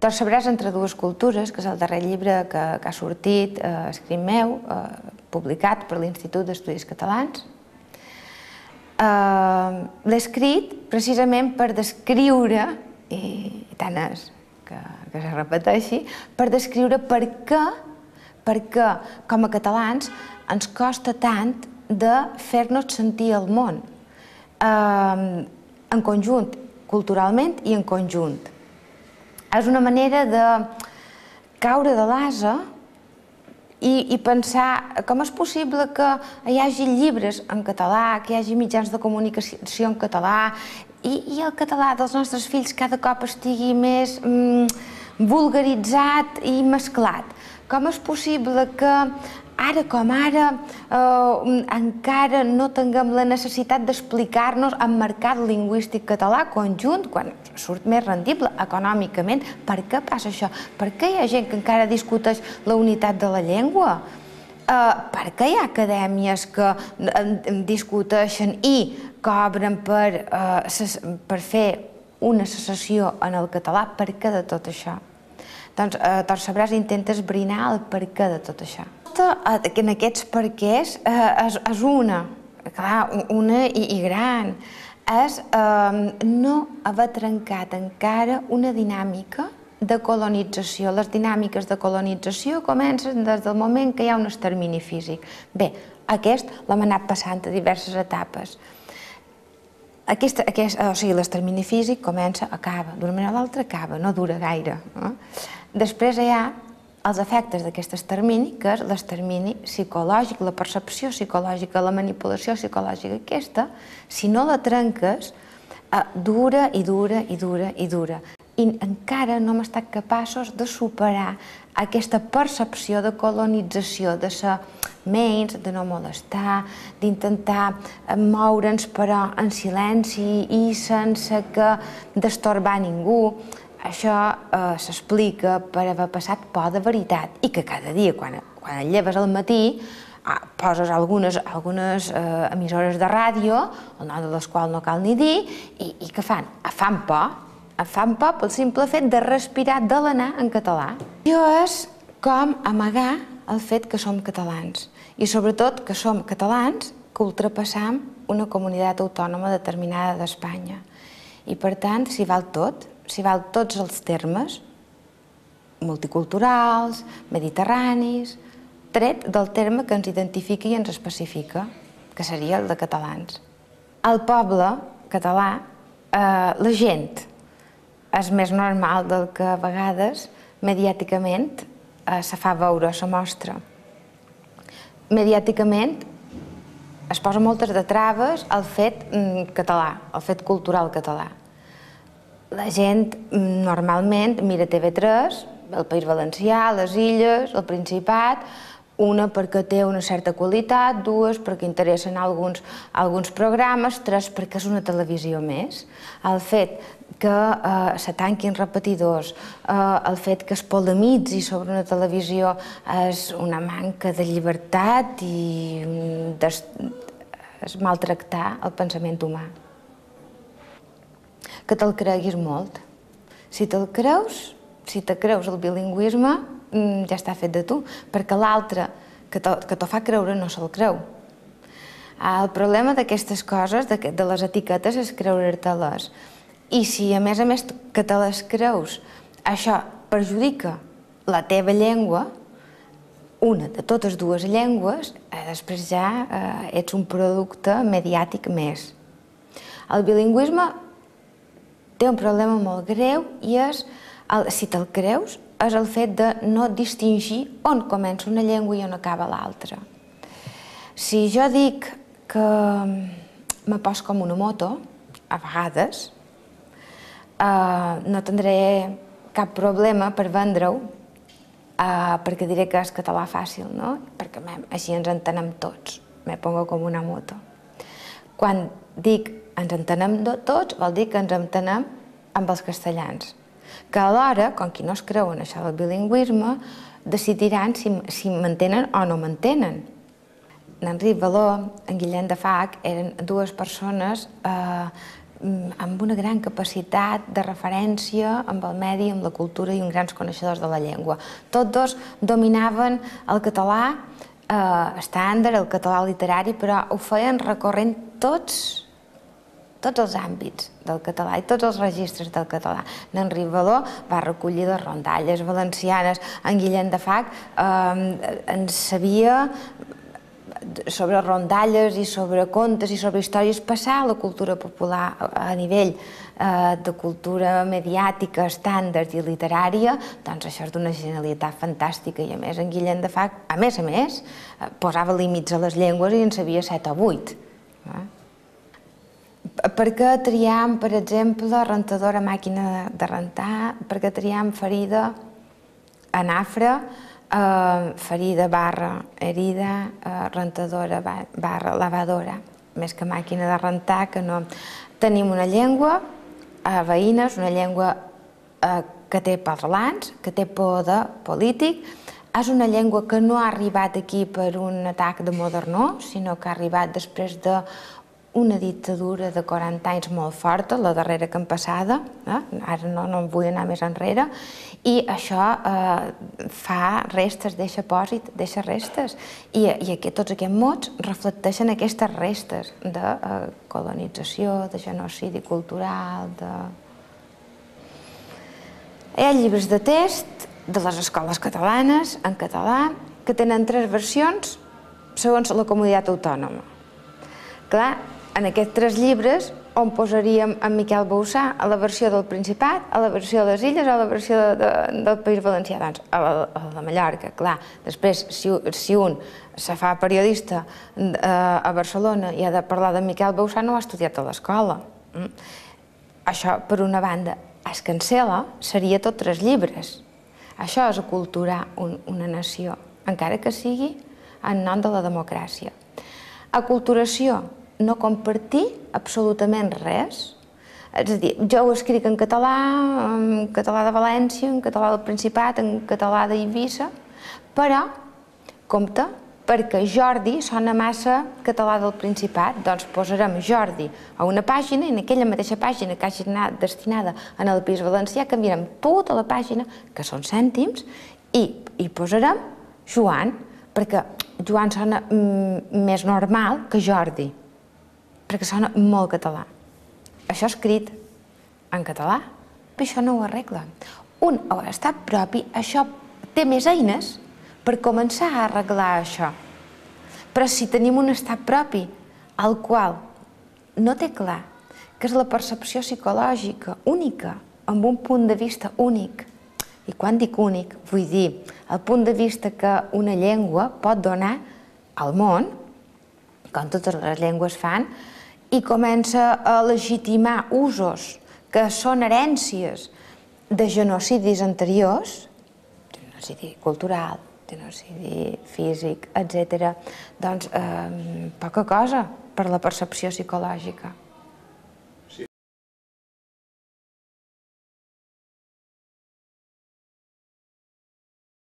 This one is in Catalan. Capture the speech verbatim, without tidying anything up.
Torcebràs entre dues cultures, que és el darrer llibre que ha sortit, escrit meu, publicat per l'Institut d'Estudis Catalans. L'he escrit precisament per descriure, i tant és que se repeteixi, per descriure per què, per què com a catalans ens costa tant de fer-nos sentir al món, en conjunt, culturalment i en conjunt. És una manera de caure de l'ase i pensar com és possible que hi hagi llibres en català, que hi hagi mitjans de comunicació en català i el català dels nostres fills cada cop estigui més vulgaritzat i mesclat. Com és possible que ara com ara encara no tinguem la necessitat d'explicar-nos en mercat lingüístic català conjunt, quan surt més rendible econòmicament? Per què passa això? Per què hi ha gent que encara discuteix la unitat de la llengua? Per què hi ha acadèmies que discuteixen i cobren per fer una secessió en el català? Per què de tot això? Doncs Torcebràs intenta esbrinar el per què de tot això. En aquests perquès és una, clar, una i gran, és no haver trencat encara una dinàmica de colonització. Les dinàmiques de colonització comencen des del moment que hi ha un extermini físic. Bé, aquest l'hem anat passant a diverses etapes. L'extermini físic comença, acaba, d'una manera o l'altra acaba, no dura gaire. Després hi ha els efectes d'aquest extermini, que és l'extermini psicològic, la percepció psicològica, la manipulació psicològica. Aquesta, si no la trenques, dura i dura i dura i dura. I encara no hem estat capaços de superar aquesta percepció de colonització, de ser menys, de no molestar, d'intentar moure'ns però en silenci i sense que d'estorbar ningú. Això s'explica per haver passat por de veritat i que cada dia, quan et lleves al matí, poses algunes emissores de ràdio, el nom de les quals no cal ni dir, i què fan? Et fan por. Et fan por pel simple fet de respirar de l'anar en català. Això és com amagar el fet que som catalans i sobretot que som catalans que ultrapassam una comunitat autònoma determinada d'Espanya. I per tant, s'hi val tot, s'hi val tots els termes multiculturals, mediterranis, tret del terme que ens identifica i ens especifica, que seria el de catalans. El poble català, la gent, és més normal del que a vegades mediàticament se fa veure, se mostra. Mediàticament es posa moltes de traves al fet català, al fet cultural català. La gent normalment mira T V tres, el País Valencià, les Illes, el Principat, una perquè té una certa qualitat, dues perquè interessen alguns programes, tres perquè és una televisió més. El fet que se tanquin repetidors, el fet que es polemitzi sobre una televisió és una manca de llibertat i és maltractar el pensament humà. Que te'l creguis molt. Si te'l creus, si te creus el bilingüisme, ja està fet de tu, perquè l'altre que t'ho fa creure no se'l creu. El problema d'aquestes coses, de les etiquetes, és creure-te-les. I si a més a més que te les creus, això perjudica la teva llengua, una de totes dues llengües, després ja ets un producte mediàtic més. El bilingüisme té un problema molt greu i és, si te'l creus, és el fet de no distingir on comença una llengua i on acaba l'altra. Si jo dic que me pos com una moto, a vegades, no tindré cap problema per vendre-ho, perquè diré que és català fàcil, no? Perquè així ens entenem tots, me pongo com una moto. Quan dic ens entenem tots, vol dir que ens entenem amb els castellans, que alhora, com qui no es creu en això del bilingüisme, decidiran si m'entenen o no m'entenen. En Enric Való, en Guillem de Fac, eren dues persones amb una gran capacitat de referència amb el medi, amb la cultura i uns grans coneixedors de la llengua. Tots dos dominaven el català estàndard, el català literari, però ho feien recorrent tots tots els àmbits del català i tots els registres del català. En Ribadó va recollir les rondalles valencianes, en Guillem de Fac en sabia sobre rondalles i sobre contes i sobre històries, passar a la cultura popular a nivell de cultura mediàtica, estàndard i literària, doncs això és d'una genialitat fantàstica. I a més, en Guillem de Fac, a més a més, posava límits a les llengües i en sabia set o vuit. Per què triam, per exemple, rentadora, màquina de rentar? Per què triam ferida, anafra, ferida barra herida, rentadora barra lavadora, més que màquina de rentar, que no. Tenim una llengua veïnes, una llengua que té parlants, que té poder polític. És una llengua que no ha arribat aquí per un atac de modernó, sinó que ha arribat després de una dictadura de quaranta anys molt forta, la darrera que hem passada, ara no em vull anar més enrere, i això fa restes, deixa pòsit, deixa restes. I tots aquests mots reflecteixen aquestes restes de colonització, de genocidi cultural, de... Hi ha llibres de text de les escoles catalanes, en català, que tenen tres versions segons la comunitat autònoma. Clar, en aquests tres llibres, on posaríem en Miquel Bauçà a la versió del Principat, a la versió de les Illes o a la versió del País Valencià? Doncs a la de Mallorca, clar. Després, si un se fa periodista a Barcelona i ha de parlar de Miquel Bauçà, no ho ha estudiat a l'escola. Això, per una banda, es cancel·la, seria tot tres llibres. Això és aculturar una nació, encara que sigui en nom de la democràcia. Aculturació, no compartir absolutament res. És a dir, jo ho escric en català, en català de València, en català del Principat, en català d'Eivissa, però, compte, perquè Jordi sona massa català del Principat, doncs posarem Jordi a una pàgina i en aquella mateixa pàgina que hagi anat destinada al País Valencià canviarem tota la pàgina, que són cèntims, i hi posarem Joan, perquè Joan sona més normal que Jordi, perquè sona molt català. Això escrit en català, però això no ho arregla. Un estat propi, això té més eines per començar a arreglar això. Però si tenim un estat propi, al qual no té clar que és la percepció psicològica única, amb un punt de vista únic, i quan dic únic, vull dir el punt de vista que una llengua pot donar al món, com totes les llengües fan, i comença a legitimar usos que són herències de genocidis anteriors, genocidi cultural, genocidi físic, etcètera, doncs poca cosa per la percepció psicològica.